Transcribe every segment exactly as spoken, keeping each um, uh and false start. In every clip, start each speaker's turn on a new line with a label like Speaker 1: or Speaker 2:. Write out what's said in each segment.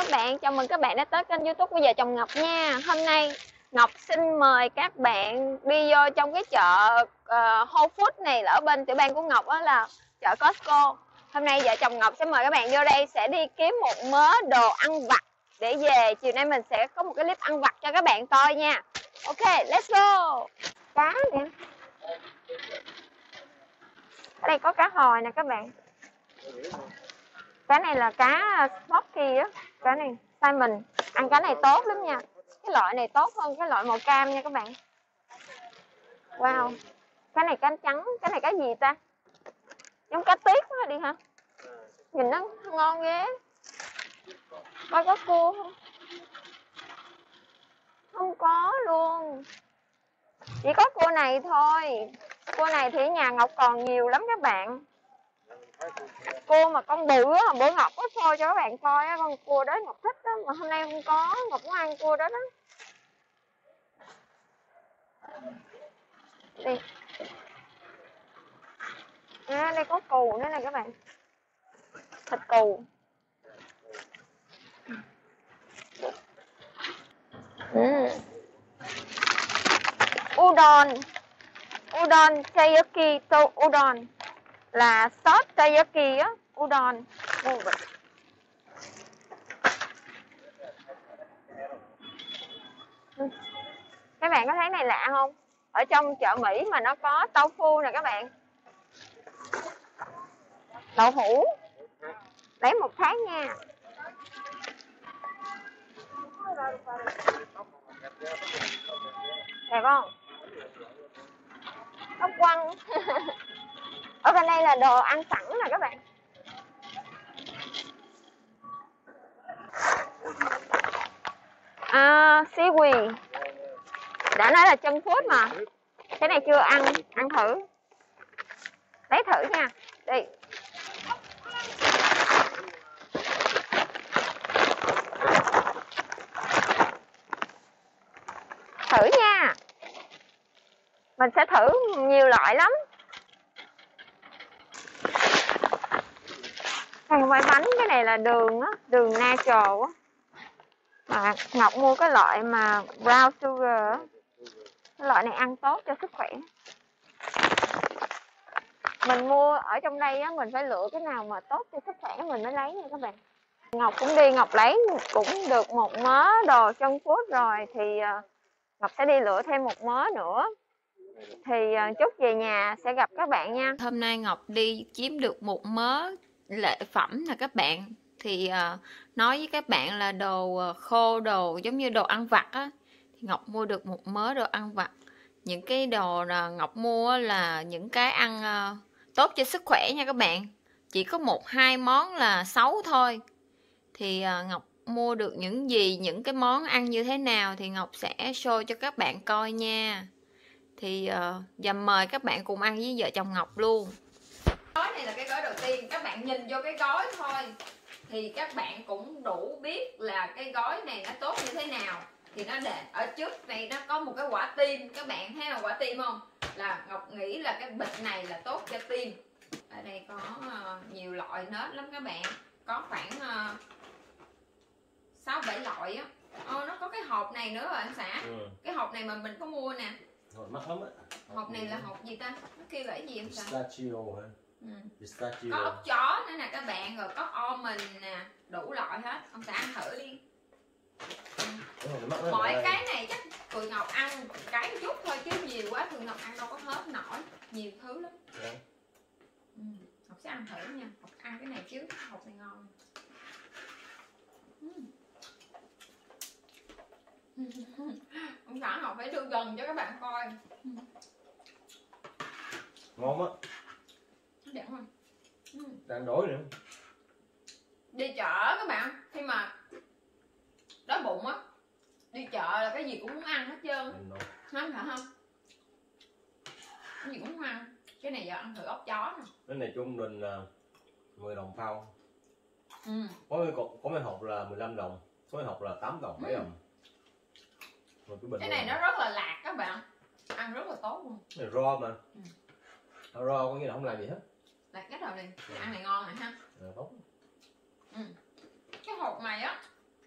Speaker 1: các bạn, chào mừng các bạn đã tới kênh YouTube của vợ chồng Ngọc nha. Hôm nay Ngọc xin mời các bạn đi vô trong cái chợ uh, Whole Foods này là ở bên tiểu bang của Ngọc, đó là chợ Costco. Hôm nay vợ chồng Ngọc sẽ mời các bạn vô đây sẽ đi kiếm một mớ đồ ăn vặt để về. Chiều nay mình sẽ có một cái clip ăn vặt cho các bạn coi nha. Ok, let's go. Cá nè. Ở đây có cá hồi nè các bạn. Cá này là cá smoky á, cá này salmon. Ăn cá này tốt lắm nha. Cái loại này tốt hơn cái loại màu cam nha các bạn. Wow. Cá này cá trắng, cái này cá gì ta? Giống cá tiết quá đi hả? Nhìn nó ngon ghê. Coi có cua không? Không có luôn. Chỉ có cua này thôi. Cua này thì ở nhà Ngọc còn nhiều lắm các bạn. Cua mà con bự á, bữa Ngọc có phôi cho các bạn coi á, con cua đó Ngọc thích á, mà hôm nay không có, Ngọc muốn ăn cua đó đó. Đi. À, đây có cù nữa nè các bạn. Thịt cù. Mm. Udon. Udon taiyaki to udon. Là sốt taiyaki á, udon. Mua vậy. Các bạn có thấy này lạ không? Ở trong chợ Mỹ mà nó có tofu nè các bạn. Đậu hũ. Lấy một tháng nha. Đẹp không? Ốc quăng. Ở bên đây là đồ ăn sẵn nè các bạn. À, seaweed. Đã nói là chân phút mà. Cái này chưa ăn, ăn thử. Lấy thử nha. Đi. Thử nha. Mình sẽ thử nhiều loại lắm. Hàng quay bánh, cái này là đường á, đường natural á. Mà Ngọc mua cái loại mà brown sugar á. Cái loại này ăn tốt cho sức khỏe. Mình mua ở trong đây á, mình phải lựa cái nào mà tốt cho sức khỏe mình mới lấy nha các bạn. Ngọc cũng đi, Ngọc lấy cũng được một mớ đồ chân food rồi. Thì Ngọc sẽ đi lựa thêm một mớ nữa. Thì chút về nhà sẽ gặp các bạn nha.
Speaker 2: Hôm nay Ngọc đi kiếm được một mớ lệ phẩm nè các bạn. Thì uh, nói với các bạn là đồ khô, đồ giống như đồ ăn vặt á. Thì Ngọc mua được một mớ đồ ăn vặt. Những cái đồ là Ngọc mua là những cái ăn uh, tốt cho sức khỏe nha các bạn. Chỉ có một hai món là xấu thôi. Thì uh, Ngọc mua được những gì, những cái món ăn như thế nào thì Ngọc sẽ show cho các bạn coi nha. Thì uh, giờ mời các bạn cùng ăn với vợ chồng Ngọc luôn. Gói này là cái gói đầu tiên. Các bạn nhìn vô cái gói thôi thì các bạn cũng đủ biết là cái gói này nó tốt như thế nào. Thì nó để ở trước này nó có một cái quả tim. Các bạn thấy là quả tim không? Là Ngọc nghĩ là cái bịch này là tốt cho tim. Ở đây có uh, nhiều loại nết lắm các bạn. Có khoảng uh, sáu bảy loại á. Ờ, nó có cái hộp này nữa rồi anh xã. Ừ. Cái hộp này mà mình có mua nè.
Speaker 3: Hộp mắc lắm á.
Speaker 2: Hộp này là hộp gì ta? Nó kêu là cái gì em sao?
Speaker 3: Pistachio hả? Ừ.
Speaker 2: Pistachio. Có ốc chó nữa nè các bạn, rồi có almond nè, đủ loại hết. Ông xã ăn thử đi. Ừ. Mọi cái này chắc tụi Ngọc ăn cái chút thôi chứ nhiều quá tụi Ngọc ăn đâu có hết nổi. Nhiều thứ lắm. Yeah. Ừ. Ngọc sẽ ăn thử nha. Ngọc ăn cái này chứ, hộp này ngon. Ừ. Ông xã Ngọc phải đưa gần cho các bạn coi.
Speaker 3: Ngon á.
Speaker 2: Đẹp không? Ừ.
Speaker 3: Đang đói nữa.
Speaker 2: Đi chợ các bạn, khi mà đói bụng á, đi chợ là cái gì cũng muốn ăn hết trơn. Không phải không? Cái gì cũng muốn ăn. Cái này giờ ăn thử ốc chó nè.
Speaker 3: Cái này trung bình là mười đồng phao.
Speaker 2: Ừ.
Speaker 3: Có cái cục, có cái hộp là mười lăm đồng, có cái hộp là tám đồng, bảy ừ. đồng.
Speaker 2: Cái, cái này nó rất là lạc các bạn. Ăn rất là tốt luôn.
Speaker 3: Cái này raw mà. Ừ. Raw có nghĩa là không làm gì hết.
Speaker 2: Lạc cái đầu này, ừ. Ăn này ngon này ha.
Speaker 3: Ừ, tốt.
Speaker 2: Ừ. Cái hộp này á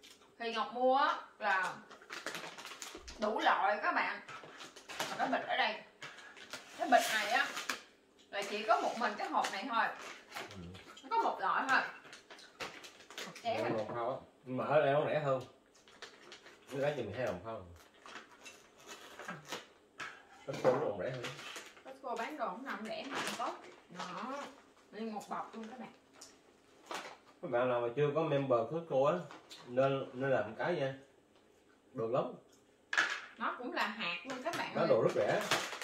Speaker 2: Thì Ngọc mua á là đủ loại các bạn. Mà cái bịch ở đây, cái bịch này á là chỉ có một mình cái hộp này thôi,
Speaker 3: Ừ.
Speaker 2: nó có một loại thôi. Một
Speaker 3: Dạ,
Speaker 2: chén
Speaker 3: một phao á. Nhưng mà ở đây nó rẻ hơn. Nó giá chừng hai đồng phao. Cái cô nó còn rẻ hơn.
Speaker 2: Costco bán đồ không nào rẻ mà không tốt. Đó, nguyên một bọc luôn các bạn.
Speaker 3: Các bạn nào mà chưa có member Costco á nên nên làm cái nha. Được lắm.
Speaker 2: Nó cũng là hạt luôn các bạn
Speaker 3: Nó
Speaker 2: ơi.
Speaker 3: đồ rất rẻ.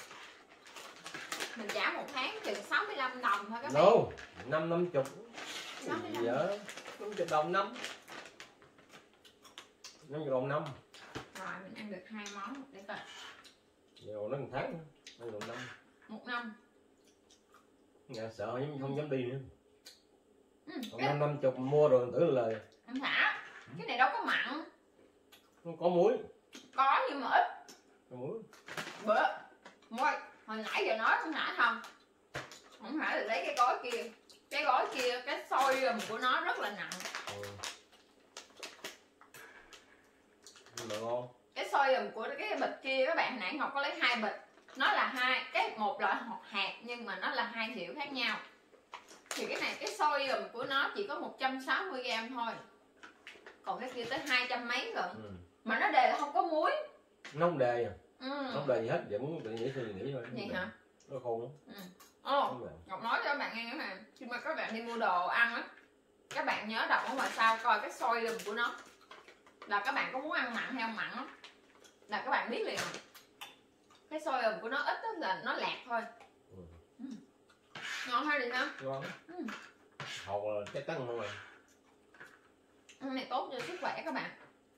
Speaker 2: Mình trả một tháng chừng sáu mươi lăm đồng thôi các bạn.
Speaker 3: No, năm năm chục.
Speaker 2: sáu mươi lăm.
Speaker 3: Gì vậy? năm chục đồng năm. năm chục đồng năm.
Speaker 2: Rồi mình ăn được hai món để coi.
Speaker 3: Nhiều nó một tháng nữa. năm đồng năm.
Speaker 2: Một năm.
Speaker 3: Nhà sợ không, không dám đi nữa.
Speaker 2: Ừ,
Speaker 3: Còn
Speaker 2: cái,
Speaker 3: năm năm chục mua rồi tưởng là lời.
Speaker 2: anh thả. Cái này đâu có mặn.
Speaker 3: Không có muối.
Speaker 2: Có nhưng mà ít.
Speaker 3: Có muối.
Speaker 2: Bữa Môi, hồi nãy giờ nói không nãy không? Không phải là lấy cái gói kia. Cái gói kia, cái xôi của nó rất là nặng.
Speaker 3: Ừ. Nhưng mà ngon.
Speaker 2: Cái xôi của cái bịch kia các bạn, hồi nãy Ngọc có lấy hai bịch. Nó là hai, cái một loại hạt nhưng mà nó là hai hiệu khác nhau. Thì cái này, cái xôi của nó chỉ có một trăm sáu mươi gram thôi. Còn cái kia tới hai trăm mấy rồi.
Speaker 3: Ừ.
Speaker 2: Mà nó đề là không có muối.
Speaker 3: Nó không đề à.
Speaker 2: Ừ.
Speaker 3: Nó không đề gì hết. Vậy muốn tự nghĩ suy nghĩ thôi.
Speaker 2: Vậy hả?
Speaker 3: Nó khôn lắm.
Speaker 2: Ừ. Ồ,
Speaker 3: Không đề.
Speaker 2: Ngọc nói cho các bạn nghe cái này. Khi mà các bạn đi mua đồ ăn á, các bạn nhớ đọc ở ngoài sau coi cái xôi của nó. Là các bạn có muốn ăn mặn hay không mặn á, là các bạn biết liền. Cái xôi của nó ít đó là nó lạc thôi.
Speaker 3: Ừ.
Speaker 2: Ừ. Ngon hay gì hả?
Speaker 3: Ngon.
Speaker 2: Ừ.
Speaker 3: Hột là cái tấn không à.
Speaker 2: Cái này tốt cho sức khỏe các bạn.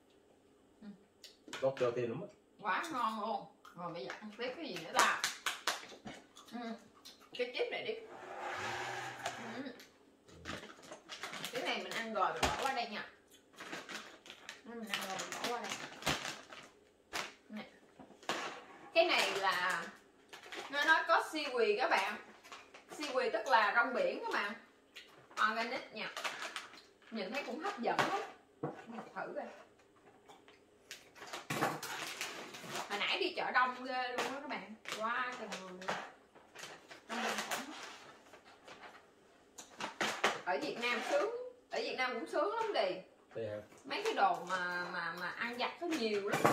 Speaker 3: Tốt cho tim lắm á.
Speaker 2: Quá ngon luôn. Rồi bây giờ ăn tiếp cái gì nữa ta? Ừ. Cái chip này đi. Ừ. Cái này mình ăn rồi mình bỏ qua đây nha. Mình ăn rồi mình bỏ qua đây. Nè. Cái này là nó nói có seaweed các bạn. Seaweed tức là rong biển các bạn. Organic nha. Nhìn thấy cũng hấp dẫn lắm. Mình thử coi. Hồi nãy đi chợ đông ghê luôn đó các bạn. Quá trời người. Đông đông khủng. Ở Việt Nam sướng. Ở Việt Nam cũng sướng lắm đi.
Speaker 3: Đây hả?
Speaker 2: Mấy cái đồ mà mà mà ăn vặt có nhiều lắm.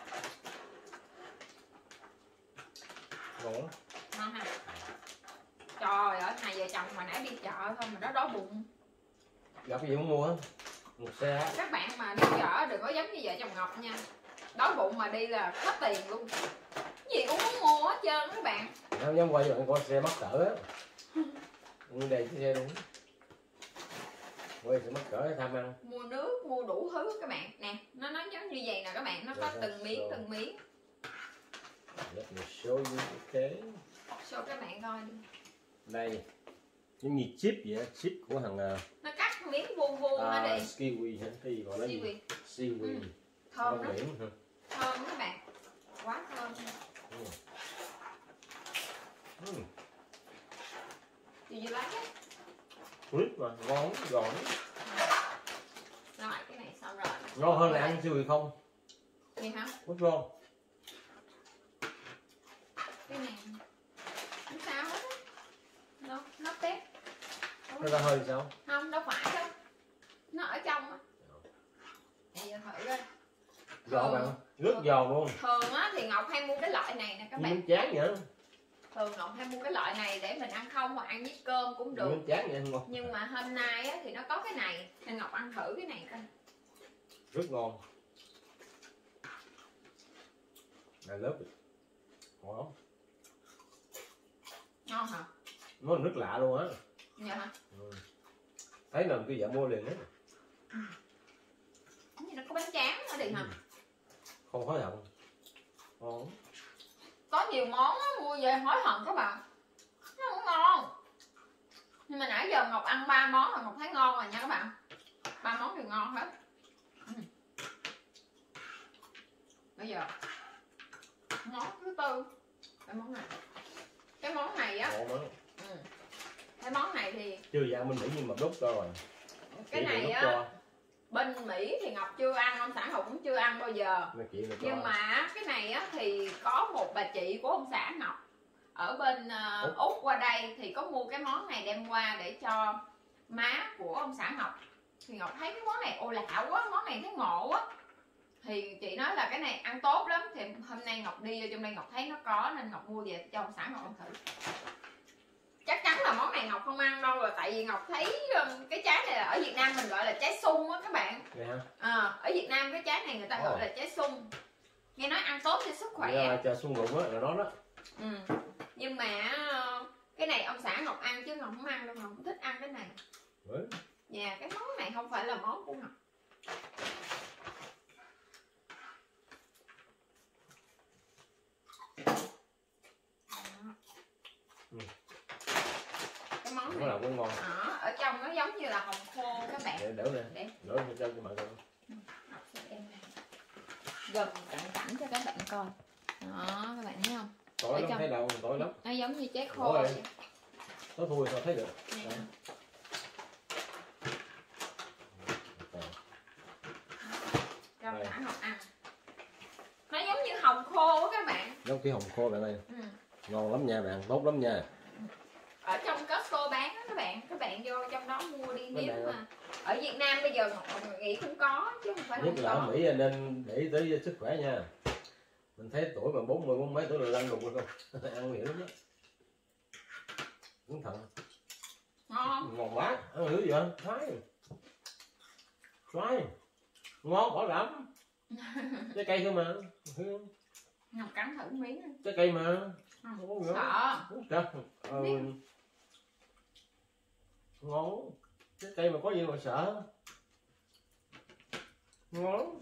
Speaker 3: Ngon lắm.
Speaker 2: Ngon ha. Trời ơi, hai vợ chồng hồi nãy đi chợ thôi mà nó đói bụng.
Speaker 3: Gặp cái gì muốn mua á? Một xe.
Speaker 2: Các bạn mà đi chợ đừng có giống như vợ chồng Ngọc nha. Đói bụng mà đi là hết tiền luôn. Cái gì cũng muốn mua hết trơn các bạn.
Speaker 3: Không dám quay rồi coi xe mắc cỡ á. Nguyên đầy cái xe luôn. Quay xe mắc cỡ tham ăn.
Speaker 2: Mua nước, mua đủ thứ các bạn. Nè, nó nói giống như vậy nè các bạn. Nó có
Speaker 3: Dạ,
Speaker 2: từng miếng,
Speaker 3: rồi.
Speaker 2: từng miếng.
Speaker 3: Let me show you, okay.
Speaker 2: Show các bạn coi đi.
Speaker 3: Đây. Giống như chip vậy á. Chip của thằng uh,
Speaker 2: Nó cắt miếng vuông vuông
Speaker 3: à,
Speaker 2: ra đi.
Speaker 3: kiwi hả? Cái gì gọi là gì?
Speaker 2: Seaweed.
Speaker 3: Seaweed.
Speaker 2: Ừ. Thơm
Speaker 3: Rong
Speaker 2: lắm.
Speaker 3: biển hả?
Speaker 2: Thơm các bạn. Quá thơm.
Speaker 3: Ừ. Ừ.
Speaker 2: Did you like it?
Speaker 3: Crisp mà, ngon, giòn.
Speaker 2: Rồi, cái này xong rồi.
Speaker 3: Ngon hơn là ăn seaweed không?
Speaker 2: Gì hả?
Speaker 3: Rất ngon.
Speaker 2: Cái này không sao hết á. Nó nó tét.
Speaker 3: Nó ra hơi sao?
Speaker 2: Không, đâu phải đâu. Nó ở trong á. Bây giờ thử coi.
Speaker 3: Giòn bạn, rất giòn luôn.
Speaker 2: Thường á thì Ngọc hay mua cái loại này nè các bạn.
Speaker 3: Miếng chán vậy.
Speaker 2: Thường Ngọc hay mua cái loại này để mình ăn không hoặc ăn với cơm cũng được.
Speaker 3: Miếng chán vậy không ngon.
Speaker 2: Nhưng mà hôm nay á thì nó có cái này nên Ngọc ăn thử cái này coi.
Speaker 3: Rất ngon. I love it. Ngon lắm.
Speaker 2: Ngon hả?
Speaker 3: Nó rất lạ luôn á.
Speaker 2: Dạ hả?
Speaker 3: Ừ. Thấy lần tôi vợ mua liền đấy.
Speaker 2: Cái gì nó có bánh tráng ở đây hả?
Speaker 3: Không hối hận. Ngon.
Speaker 2: Có nhiều món á, mua về hối hận các bạn. Nó không ngon. Nhưng mà nãy giờ Ngọc ăn ba món rồi Ngọc thấy ngon rồi nha các bạn. Ba món đều ngon hết. Ừ. Bây giờ món thứ tư, cái món này. Cái món này á.
Speaker 3: Ngon lắm.
Speaker 2: Ừ. Cái món này thì
Speaker 3: Chưa dạ mình nghĩ nhưng mà đốt cho rồi.
Speaker 2: cái
Speaker 3: Chỉ
Speaker 2: này
Speaker 3: đốt
Speaker 2: á
Speaker 3: cho.
Speaker 2: bên Mỹ thì Ngọc chưa ăn, ông xã Ngọc cũng chưa ăn bao giờ. Nhưng mà cái này á, thì có một bà chị của ông xã Ngọc ở bên uh, Úc qua đây thì có mua cái món này đem qua để cho má của ông xã Ngọc. Thì Ngọc thấy cái món này ô lạ quá, món này thấy ngộ quá. Thì chị nói là cái này ăn tốt lắm. Thì hôm nay Ngọc đi vô trong đây Ngọc thấy nó có nên Ngọc mua về cho ông xã Ngọc ăn thử. Chắc chắn là món này Ngọc không ăn đâu rồi, tại vì Ngọc thấy cái trái này là ở Việt Nam mình gọi là trái sung á các bạn.
Speaker 3: Yeah.
Speaker 2: À, ở Việt Nam cái trái này người ta
Speaker 3: oh.
Speaker 2: gọi là trái sung. Nghe nói ăn tốt cho sức khỏe.
Speaker 3: Yeah, trà sung rụng á là nó đó.
Speaker 2: Ừ. Nhưng mà cái này ông xã Ngọc ăn chứ Ngọc không ăn đâu, Ngọc không thích ăn cái này.
Speaker 3: Ừ.
Speaker 2: Dạ, yeah, cái món này không phải là món của Ngọc.
Speaker 3: Ừ.
Speaker 2: Cái món
Speaker 3: nó
Speaker 2: này
Speaker 3: là cũng ngon.
Speaker 2: đó, ở trong nó giống như là hồng khô các bạn.
Speaker 3: Để đỡ nè,
Speaker 2: để
Speaker 3: đỡ cho cho bạn coi.
Speaker 2: Gần cận cảnh cho các bạn coi. Đó, các bạn thấy không?
Speaker 3: Tội lắm, trong... thấy đâu, tội lắm.
Speaker 2: Nó giống như trái khô vậy.
Speaker 3: Nó thui sao thấy được.
Speaker 2: Nè. Cho cả Ngọc ăn. Nó giống như hồng khô á các bạn.
Speaker 3: Giống cái hồng khô bạn ơi. Ừ. Ngon lắm nha bạn, tốt lắm nha.
Speaker 2: Ở trong Costco bán đó các bạn, các bạn vô trong đó mua đi. Nếu mà ở Việt Nam bây giờ Ngọc nghĩ cũng có chứ không phải
Speaker 3: nhất
Speaker 2: không
Speaker 3: là
Speaker 2: có.
Speaker 3: ở Mỹ nên để ý tới sức khỏe nha. Mình thấy tuổi mà bốn mươi bốn mấy tuổi là lăn đục rồi không? Ăn nguy hiểm lắm đó. Cẩn thận.
Speaker 2: Ngon.
Speaker 3: Ngon quá, ăn thử gì không? Thái. Thái. Ngon bỏ lắm. Trái cây thôi mà.
Speaker 2: Ngọc cắn thử miếng.
Speaker 3: Trái cây mà.
Speaker 2: Không sợ.
Speaker 3: Ừ. Ngon. Trái cây mà có gì mà sợ. Ngon.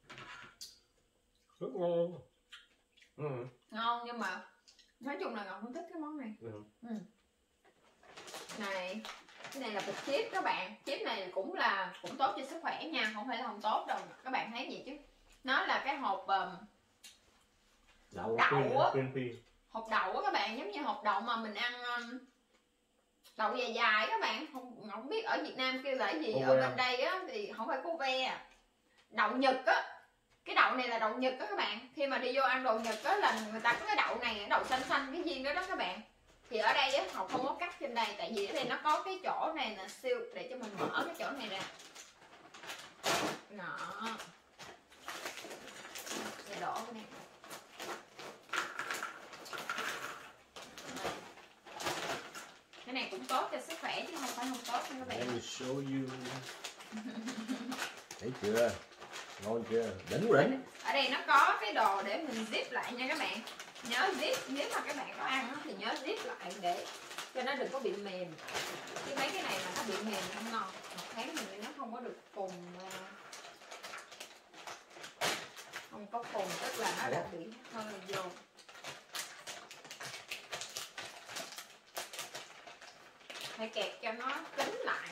Speaker 3: Rất ngon. Ừ.
Speaker 2: Ngon nhưng mà nói chung là Ngọc không thích cái món này. Ừ. Ừ. Này, cái này là thịt chip các bạn. Chip này cũng là cũng tốt cho sức khỏe nha, không phải là không tốt đâu. Các bạn thấy gì chứ? Nó là cái hộp um,
Speaker 3: đậu,
Speaker 2: đậu á.
Speaker 3: Pin, pin.
Speaker 2: Hộp đậu á các bạn, giống như hộp đậu mà mình ăn um, đậu dài dài các bạn. Không không biết ở Việt Nam kêu là cái gì, ở bên đây á thì không phải cô ve. Đậu Nhật á. Cái đậu này là đậu Nhật đó các bạn. Khi mà đi vô ăn đồ Nhật á là người ta có cái đậu này, đậu xanh xanh cái viên đó đó các bạn. Thì ở đây á Ngọc không có cắt trên đây, tại vì ở đây nó có cái chỗ này là siêu, để cho mình mở cái chỗ này ra. Đó. Để đổ cái này. Cái này cũng tốt cho sức khỏe chứ không phải không tốt nha các bạn.
Speaker 3: Let me show you. Thấy chưa? Ngon chưa? Đỉnh đỉnh.
Speaker 2: Ở đây nó có cái đồ để mình zip lại nha các bạn. Nhớ zip, nếu mà các bạn có ăn thì nhớ zip lại để cho nó đừng có bị mềm. Chứ mấy cái này mà nó bị mềm không ngon. Một tháng mình nó không có được cùng, không có cùng, tức là nó đã bị hơi vô. Phải kẹp cho nó kín lại.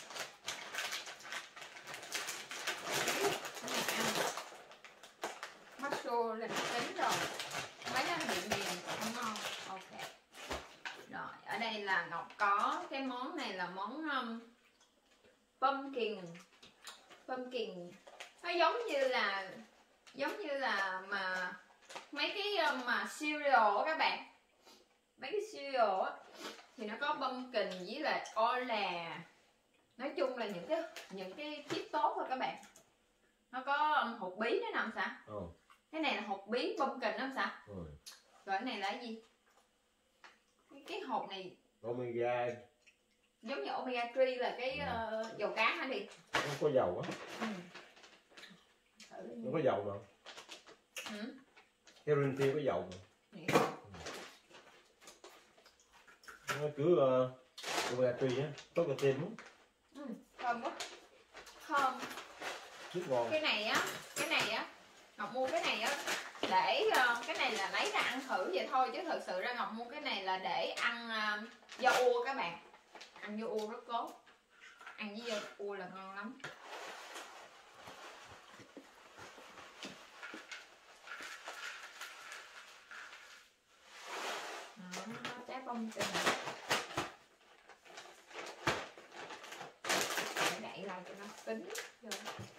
Speaker 2: Mushroom là kín rồi, mấy nó bị mềm không ngon. Ok. Rồi ở đây là Ngọc có cái món này là món um, pumpkin. Pumpkin nó giống như là giống như là mà mấy cái um, mà cereal các bạn, mấy cái cereal á thì nó có pumpkin với lại o là, nói chung là những cái những cái chip tốt thôi các bạn. Nó có um, hột bí nữa nè ông xã. Ừ. Cái này là hột bí pumpkin đó ông xã. Ừ. Rồi cái này là cái gì? Cái, cái hộp này
Speaker 3: omega,
Speaker 2: giống như omega ba là cái ừ. uh, dầu cá hả đi?
Speaker 3: Nó có dầu á. Ừ. Nó có dầu mà. Ừ. Cái green tea có dầu mà. Ừ. Nó cứ uh, omega ba á, tốt cho tim lắm.
Speaker 2: Ừ, thơm quá. Thơm.
Speaker 3: Rất ngon.
Speaker 2: Cái này á, cái này á, Ngọc mua cái này á để uh, cái này là lấy ra ăn thử vậy thôi, chứ thực sự ra Ngọc mua cái này là để ăn uh, dưa ua các bạn. Ăn dưa ua rất tốt. Ăn với dưa ua là ngon lắm. Đó, trái bông tình. Để đậy lại cho nó kín rồi.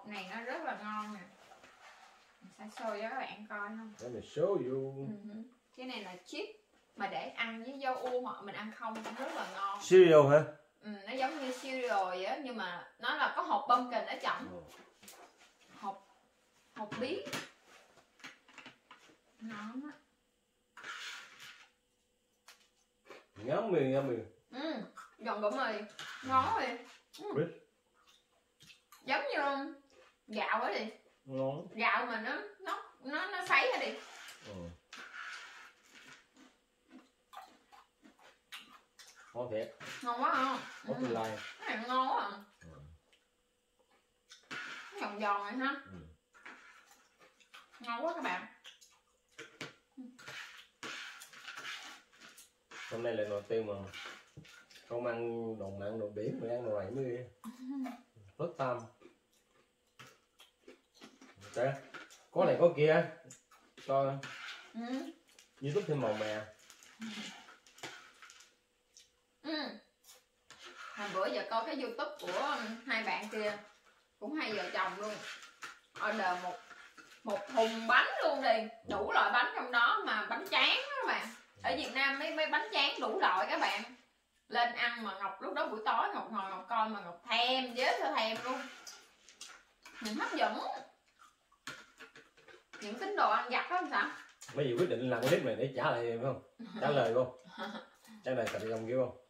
Speaker 2: bột này nó rất là ngon nè. Mình sẽ show cho các bạn coi không.
Speaker 3: Let me show you.
Speaker 2: Ừ. Cái này là chip mà để ăn với dâu u hoặc mình ăn không cũng rất là ngon.
Speaker 3: Cereal hả?
Speaker 2: Ừ, nó giống như cereal vậy á, nhưng mà nó là có hột pumpkin ở trong.
Speaker 3: Ừ.
Speaker 2: Hột hột bí. Ngon á.
Speaker 3: Ngắm mì, ngắm mì.
Speaker 2: Ừ, giòn bột mì. Ngon rồi. Ừ. Giống như gạo á đi.
Speaker 3: Ngon.
Speaker 2: Gạo mà nó nó nó nó sấy ra đi.
Speaker 3: Ừ. Ngon thiệt.
Speaker 2: Ngon quá không?
Speaker 3: Có tương lai.
Speaker 2: Cái này ngon quá à.
Speaker 3: Ừ.
Speaker 2: Giòn giòn này ha.
Speaker 3: Ừ.
Speaker 2: Ngon quá các bạn.
Speaker 3: Hôm nay là đầu tiên mà không ăn đồ mặn đồ biển mà ăn đồ này mới rất tâm. Ok, có này có kia coi
Speaker 2: Ừ.
Speaker 3: YouTube thêm màu mè.
Speaker 2: Ừ. Hồi bữa giờ coi cái YouTube của hai bạn kia cũng hai vợ chồng luôn, order một một thùng bánh luôn đi, đủ loại bánh trong đó mà bánh tráng đó các bạn. Ở Việt Nam mấy mấy bánh tráng đủ loại các bạn. Lên ăn mà Ngọc lúc đó buổi tối Ngọc ngồi Ngọc coi mà Ngọc thèm dễ thơ thèm luôn. Mình hấp dẫn. Những tín đồ ăn vặt đó làm sao?
Speaker 3: Mấy gì quyết định làm cái clip này để trả lời phải không? Trả lời không? Trả lời cạnh dòng kêu không?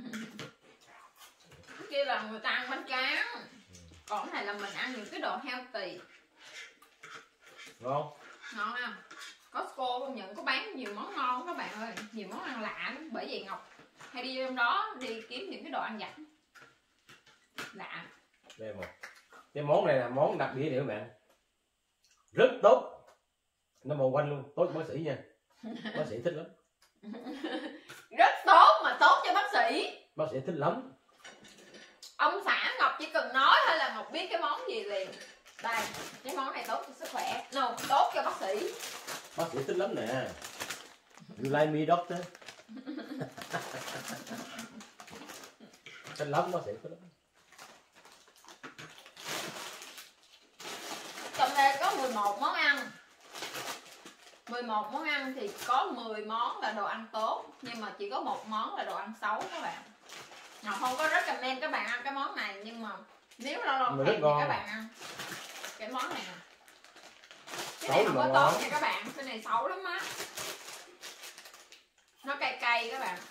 Speaker 2: Cái kia là người ta ăn bánh tráng. Còn cái này là mình ăn những cái đồ healthy.
Speaker 3: Ngon.
Speaker 2: Ngon không? Costco công nhận có bán nhiều món ngon các bạn ơi, nhiều món ăn lạ lắm. Bởi vậy Ngọc hay đi trong đó đi kiếm những cái đồ ăn vặt lạ.
Speaker 3: Đây một cái món này là món đặc biệt để các bạn, rất tốt, nó màu quanh luôn, tốt cho bác sĩ nha, bác sĩ thích lắm.
Speaker 2: Rất tốt mà tốt cho bác sĩ.
Speaker 3: Bác sĩ thích lắm.
Speaker 2: Ông xã Ngọc chỉ cần nói thôi là Ngọc biết cái món gì liền. Đây, cái món này tốt cho sức khỏe, no, tốt cho bác sĩ.
Speaker 3: Bác sĩ thích lắm nè. You like me doctor? Thích lắm, bác sĩ thích lắm.
Speaker 2: Trong đây có mười một món ăn. mười một món ăn thì có mười món là đồ ăn tốt, nhưng mà chỉ có một món là đồ ăn xấu các bạn. Ngọc không có recommend các bạn ăn cái món này, nhưng mà nếu lâu lâu thèm thì các bạn ăn cái món này nè. Cái này không có tốt nha các bạn, cái này xấu lắm á. Nó cay cay các bạn.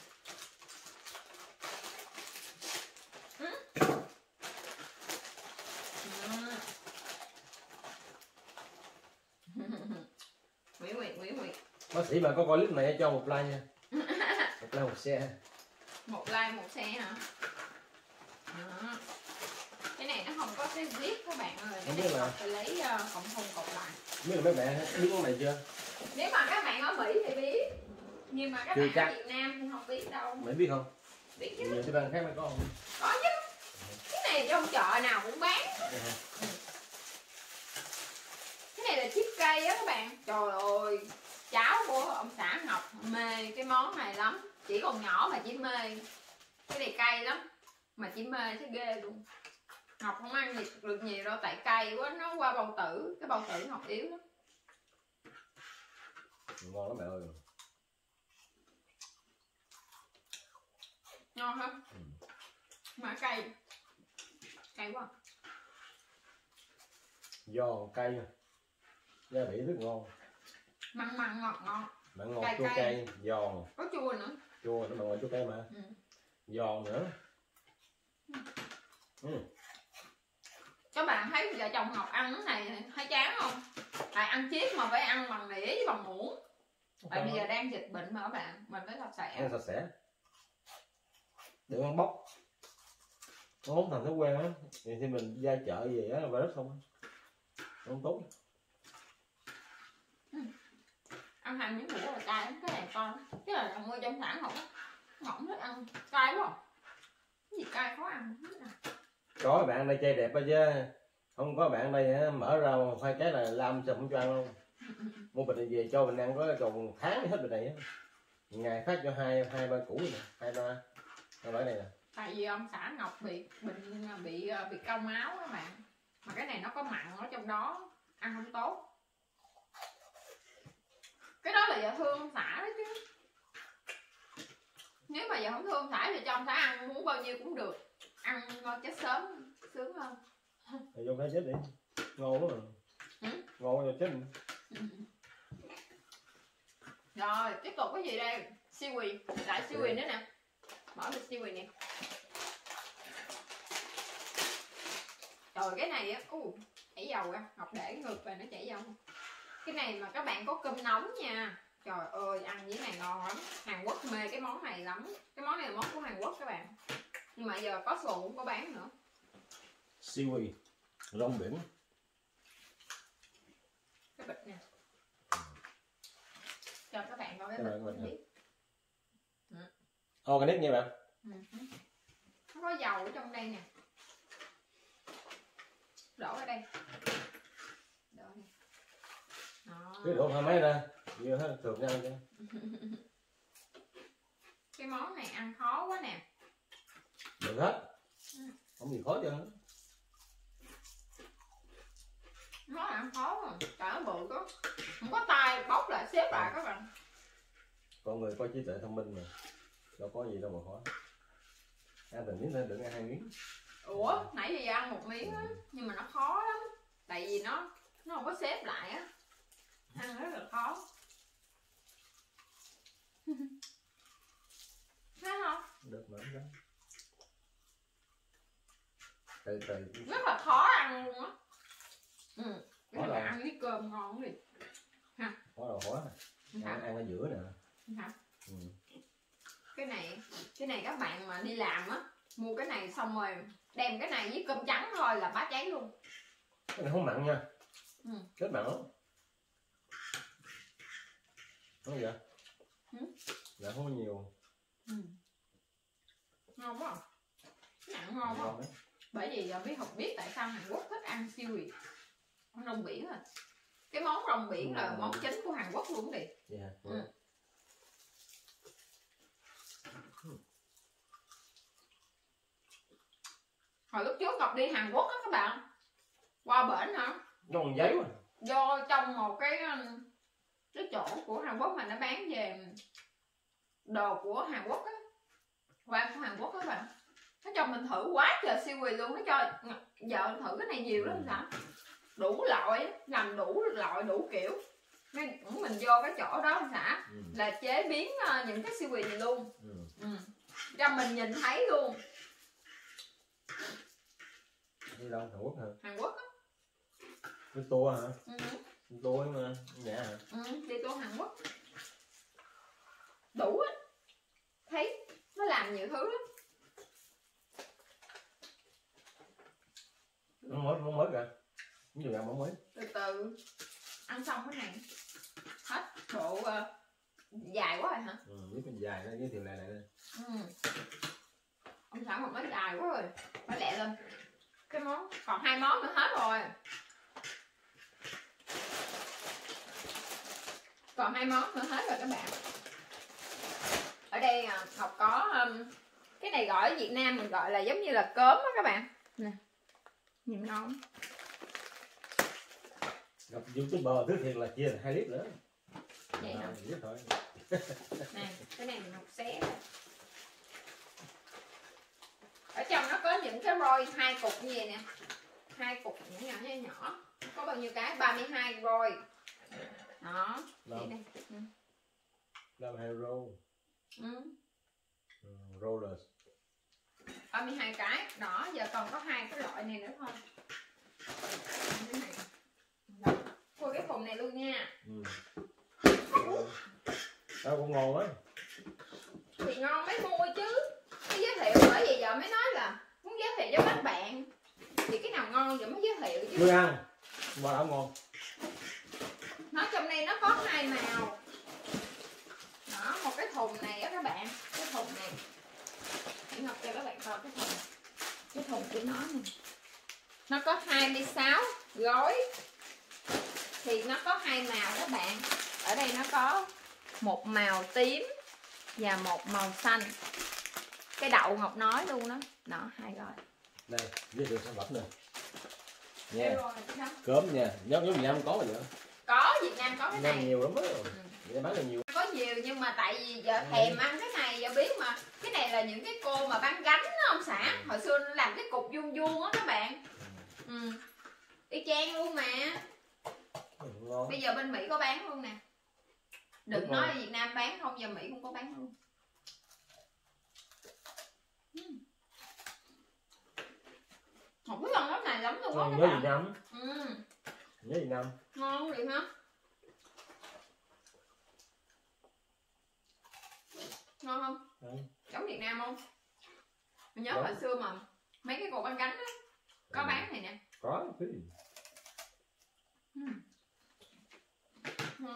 Speaker 2: Ừ. Nguyễn Nguyệt, Nguyễn Nguyệt.
Speaker 3: Bác sĩ mà có coi clip này cho một like nha. Một like một share.
Speaker 2: Một like một share hả? Đó. Cái này nó không có cái zip các bạn ơi. Cái này là... phải lấy uh, cộng thùng cột lại.
Speaker 3: Biết là mấy bạn biết món này chưa?
Speaker 2: Nếu mà các bạn ở Mỹ thì biết, nhưng mà các
Speaker 3: chưa
Speaker 2: bạn
Speaker 3: chắc.
Speaker 2: ở Việt Nam thì không biết đâu.
Speaker 3: Mày biết không?
Speaker 2: Biết chứ.
Speaker 3: Nhiều cái bang khác mới có không?
Speaker 2: Có chứ. Cái này trong chợ nào cũng bán. Ừ. Cái này là chip cây á các bạn. Trời ơi, cháu của ông xã Ngọc mê cái món này lắm. Chỉ còn nhỏ mà chỉ mê. Cái này cay lắm, mà chỉ mê thấy ghê luôn. Ngọc không ăn được, được nhiều đâu tại cay quá, nó qua bào tử, cái bào tử Ngọc yếu lắm.
Speaker 3: Ngon lắm mẹ ơi.
Speaker 2: Ngon không? Ừ. Mà cay, cay quá.
Speaker 3: Giòn cay, gia vị rất ngon.
Speaker 2: Mặn mặn ngọt ngọt.
Speaker 3: Mặn ngọt chua cay, giòn.
Speaker 2: Có chua nữa.
Speaker 3: Chua, nó mặn ngọt chua cay mà. Ừ. Giòn nữa.
Speaker 2: Ừ.
Speaker 3: Ừ.
Speaker 2: Các bạn thấy vợ chồng Ngọc ăn cái này thấy chán không? Tại ăn chip mà phải ăn bằng đĩa với bằng muỗng. Tại bây giờ đang dịch bệnh mà các bạn, mình phải sạch sẽ.
Speaker 3: Ăn sạch sẽ. Đừng ăn bốc. Nó không thành thói quen á, thì khi mình ra chợ gì á và rất không. Không tốt.
Speaker 2: Ừ. Ăn hai miếng muỗng là cay lắm, cái này con. Cái này là mua trong sản Ngọc á. Ngọc thích ăn cay quá. Cái gì cay khó ăn hết à.
Speaker 3: Có bạn đây chơi đẹp đó chứ. Không có bạn đây mở ra hai cái là làm sao không cho ăn luôn. Mua bịch này về cho mình ăn có còn tháng hết bịch này á. Ngày phát cho hai hai ba củ này, hai ba hai ba này nè.
Speaker 2: Tại vì ông xã Ngọc bị bệnh bị bị cong áo các bạn. mà cái này nó có mặn ở trong đó, ăn không tốt. Cái đó là giờ thương ông xã đó chứ. Nếu mà giờ không thương ông xã thì cho ông xã ăn muốn bao nhiêu cũng được. Ăn ngon chết sớm sướng hơn.
Speaker 3: Thì vô cái chết đi, ngon quá mà. Ừ? Ngon rồi chết đi.
Speaker 2: Rồi tiếp tục cái gì đây? Siêu quỳ, lại siêu quỳ nữa nè. Mở được siêu quỳ nè. Trời cái này á, uh, chảy dầu ra, Ngọc để ngược về nó chảy dầu. Cái này mà các bạn có cơm nóng nha. Trời ơi ăn với này ngon lắm. Hàn Quốc mê cái món này lắm. Cái món này là món của Hàn Quốc các bạn. Nhưng mà giờ có xuồng cũng có bán nữa.
Speaker 3: Seaweed, rong biển.
Speaker 2: Cái bịch nè. Cho các bạn coi cái
Speaker 3: Cái
Speaker 2: bịch
Speaker 3: này,
Speaker 2: không biết.
Speaker 3: Organic nha bạn.
Speaker 2: Ừ. Nó có dầu ở trong đây nè. Đổ ở đây. Đổ này. Đó.
Speaker 3: Cái đổ hai mấy ra, vừa hết thường nhau chứ.
Speaker 2: Cái món này ăn khó quá nè.
Speaker 3: Được hết.
Speaker 2: Ừ.
Speaker 3: Không gì khó chứ.
Speaker 2: Nó ăn khó mà, trời nó bự có. Không có tay bóc lại xếp lại các bạn.
Speaker 3: Con người có trí tuệ thông minh mà. Đâu có gì đâu mà khó. Ăn từng miếng thôi, đừng ăn hai miếng.
Speaker 2: Ủa, nãy giờ ăn một miếng á, nhưng mà nó khó lắm. Tại vì nó nó không có xếp lại á. Ăn rất là khó. Thấy không?
Speaker 3: Được mà đó. Từ từ.
Speaker 2: Rất là khó ăn luôn á. Ừ. Cái
Speaker 3: Khó
Speaker 2: này
Speaker 3: rồi.
Speaker 2: ăn với cơm ngon đi.
Speaker 3: Khó rồi khó. Ăn, ăn ở giữa nè.
Speaker 2: Hả?
Speaker 3: Ừ.
Speaker 2: Cái này, cái này các bạn mà đi làm á, mua cái này xong rồi đem cái này với cơm trắng thôi là bá cháy luôn.
Speaker 3: Cái này không mặn nha.
Speaker 2: Ừ.
Speaker 3: Rất mặn lắm. Không vậy?
Speaker 2: Ừ.
Speaker 3: Dạ không có nhiều.
Speaker 2: Ừ. Ngon quá. Cái này ngon quá.
Speaker 3: Ngon đấy.
Speaker 2: Bởi vì giờ biết học biết tại sao Hàn Quốc thích ăn seaweed, con rong biển à. Cái món rong biển là món chính của Hàn Quốc luôn đi.
Speaker 3: Dạ.
Speaker 2: Ừ. Hồi lúc trước Ngọc đi Hàn Quốc á các bạn, qua bển hả?
Speaker 3: Nó còn giấy mà.
Speaker 2: Do trong một cái cái chỗ của Hàn Quốc mà nó bán về đồ của Hàn Quốc á, quán của Hàn Quốc á các bạn, nó cho mình thử quá trời seaweed luôn. Nó cho vợ thử cái này nhiều lắm sao, đủ loại, làm đủ loại đủ kiểu. Nên mình vô cái chỗ đó xã
Speaker 3: Ừ.
Speaker 2: là chế biến uh, những cái seaweed này luôn.
Speaker 3: Ừ.
Speaker 2: Ừ. Cho mình nhìn thấy luôn.
Speaker 3: Đi đâu? Hàn Quốc hả?
Speaker 2: Hàn Quốc á.
Speaker 3: Cái tour hả?
Speaker 2: Ừ.
Speaker 3: Cái tour mà nhà hả?
Speaker 2: Ừ, đi tour Hàn Quốc đủ á, thấy nó làm nhiều thứ lắm.
Speaker 3: Nó mới nó mới kìa. Cái gì vậy món mới?
Speaker 2: Từ từ ăn xong cái này hết độ uh, dài quá rồi hả?
Speaker 3: Ừ, biết cái dài nó giới thiệu lại lại đây.
Speaker 2: Ừ. Ông xã một nó dài quá rồi, phải lẹ lên. Cái món còn hai món nữa hết rồi. Còn hai món nữa hết rồi các bạn. Ở đây Ngọc có um, cái này gọi ở Việt Nam mình gọi là giống như là cớm á các bạn. Nè. Nhìn ngon.
Speaker 3: Gặp YouTuber thứ thiệt là chia là hai lít nữa.
Speaker 2: Vậy hả?
Speaker 3: Lít thôi.
Speaker 2: Nè, cái này mình Ngọc xé ra. Ở trong nó có những cái roi hai cục như vậy nè. Hai cục nhỏ nhỏ nhỏ nhỏ. Có bao nhiêu cái? ba mươi hai roi. Đó. Đây đây. Ừ.
Speaker 3: Làm hai roll.
Speaker 2: Ừ.
Speaker 3: Ừ, rollers.
Speaker 2: ba mươi hai cái. Đó, giờ còn có hai cái loại này nữa thôi. Cái này. Đó. Khui cái thùng này luôn nha.
Speaker 3: Ừ. Đó cũng ngon á.
Speaker 2: Thì ngon mới mua chứ. Mới giới thiệu, bởi vì giờ mới nói là muốn giới thiệu cho các bạn. Thì cái nào ngon giờ mới giới thiệu chứ.
Speaker 3: Chưa ăn. Mà đã ngon.
Speaker 2: Nó trong đây nó có hai màu. Đó, một cái thùng này á các bạn. Cái thùng này. Để Ngọc cho các bạn coi cái thùng. Cái thùng của nó nè. Nó có hai mươi sáu gói. Thì nó có hai màu các bạn. Ở đây nó có một màu tím và một màu xanh. Cái đậu Ngọc nói luôn đó. Đó, hai gói.
Speaker 3: Đây, giới thiệu sản phẩm nè. nha.
Speaker 2: Rồi, đó.
Speaker 3: Cớm nha, giống giống Việt Nam không có gì nữa.
Speaker 2: Có, Việt Nam có cái
Speaker 3: Việt Nam
Speaker 2: này.
Speaker 3: nhiều lắm á.
Speaker 2: Ừ.
Speaker 3: Việt Nam bán là nhiều.
Speaker 2: Có nhiều nhưng mà tại vì giờ thèm ăn cái này giờ biết mà. Cái này là những cái cô mà bán gánh đó ông xã. Hồi xưa làm cái cục vuông vuông á các bạn. Ừ. Y chang luôn mà.
Speaker 3: Ừ, ngon.
Speaker 2: Bây giờ bên Mỹ có bán luôn nè. Đừng
Speaker 3: Đúng
Speaker 2: nói
Speaker 3: rồi.
Speaker 2: là Việt Nam bán không, giờ Mỹ cũng có bán luôn. Không biết ăn cái này lắm luôn á
Speaker 3: Ừ,
Speaker 2: các
Speaker 3: nhớ
Speaker 2: bạn.
Speaker 3: Việt Nam.
Speaker 2: Ừ.
Speaker 3: Nhớ Việt Nam.
Speaker 2: Ngon vậy hả? Ngon không?
Speaker 3: Ừ.
Speaker 2: Giống Việt Nam không? Mình nhớ
Speaker 3: Giống.
Speaker 2: hồi xưa mà mấy cái cục ăn cánh á có
Speaker 3: Ừ.
Speaker 2: bán này nè.
Speaker 3: Có cái gì?
Speaker 2: Ừ. Ừ.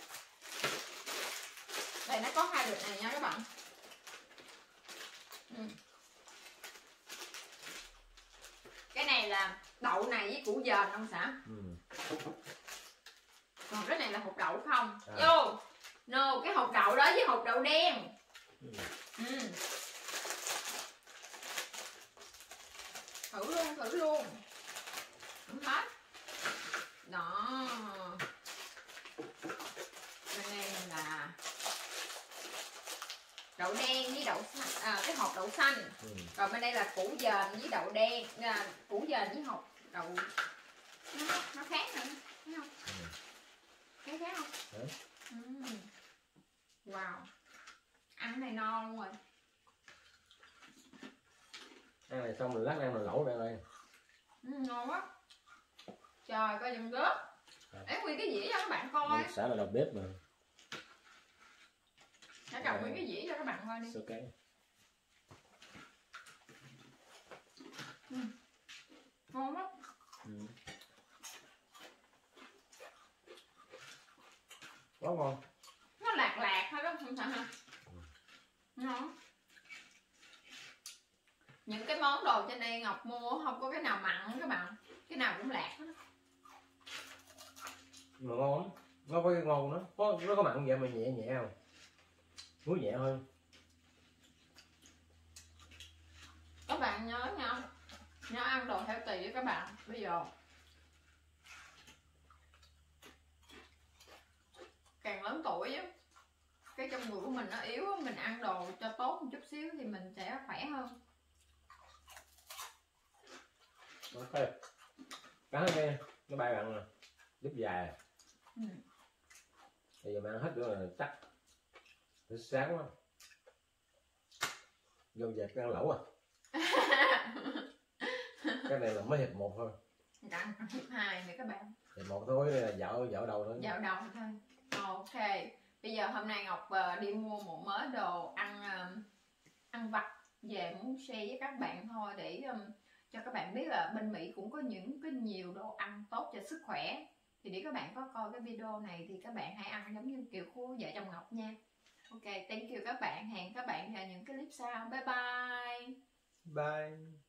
Speaker 2: Đây nó có hai loại này nha các bạn. Ừ. Cái này là đậu này với củ dền ông xã.
Speaker 3: Ừ.
Speaker 2: Còn cái này là hột đậu không?
Speaker 3: À.
Speaker 2: Vô. No, cái hột đậu đó với hột đậu đen.
Speaker 3: Ừ.
Speaker 2: Ừ. Thử luôn, thử luôn. Không hết. Đó. Bên đây là đậu đen với đậu xanh, à, cái hột đậu xanh.
Speaker 3: Ừ.
Speaker 2: Còn bên đây là củ dền với đậu đen, à, củ dền với hột đậu nó, nó khác nữa, thấy không?
Speaker 3: Ừ.
Speaker 2: Thấy khác không?
Speaker 3: Đấy.
Speaker 2: Ừ. Wow, ăn cái này no luôn rồi.
Speaker 3: Ăn này xong rồi lát ăn rồi lẩu đây đây.
Speaker 2: Ừ, ngon quá. Trời, coi dùm rớt. Để nguyên cái dĩa cho các bạn coi.
Speaker 3: Xã là đầu bếp mà.
Speaker 2: Để trồng nguyên cái dĩa cho các bạn coi đi.
Speaker 3: Sơ cái.
Speaker 2: Ừ. Ngon quá.
Speaker 3: Ừ. Quá ngon.
Speaker 2: Nó lạc lạc thôi đó, không phải hả? Ngon. Những cái món đồ trên đây Ngọc mua không có cái nào mặn các bạn, cái nào cũng lạc hết.
Speaker 3: Mà ngon lắm. Nó có cái ngon đó. Có nó có mặn vậy mà nhẹ nhẹ không? Muối nhẹ hơn.
Speaker 2: Các bạn nhớ nha, nhớ ăn đồ healthy với các bạn. Bây giờ càng lớn tuổi á, cái trong người của mình nó yếu, mình ăn đồ cho tốt một chút xíu thì mình sẽ khỏe hơn.
Speaker 3: Ok. Cắn cái nó bay bạn nè. Giúp dài.
Speaker 2: Ừ.
Speaker 3: Bây giờ mà ăn hết nữa là chắc. Nó sáng quá. Vô dẹp cái ăn lẩu à. Cái này là mới hiệp một thôi.
Speaker 2: Ăn hiệp hai nè các bạn.
Speaker 3: Hiệp một thôi là dạo dạo đầu thôi.
Speaker 2: Dạo đầu thôi. Ok. Bây giờ hôm nay Ngọc đi mua một mớ đồ ăn ăn vặt về muốn share với các bạn thôi, để um, cho các bạn biết là bên Mỹ cũng có những cái nhiều đồ ăn tốt cho sức khỏe. Thì để các bạn có coi cái video này thì các bạn hãy ăn giống như kiểu của vợ chồng Ngọc nha. Ok, thank you các bạn. Hẹn các bạn vào những cái clip sau. Bye bye.
Speaker 3: Bye.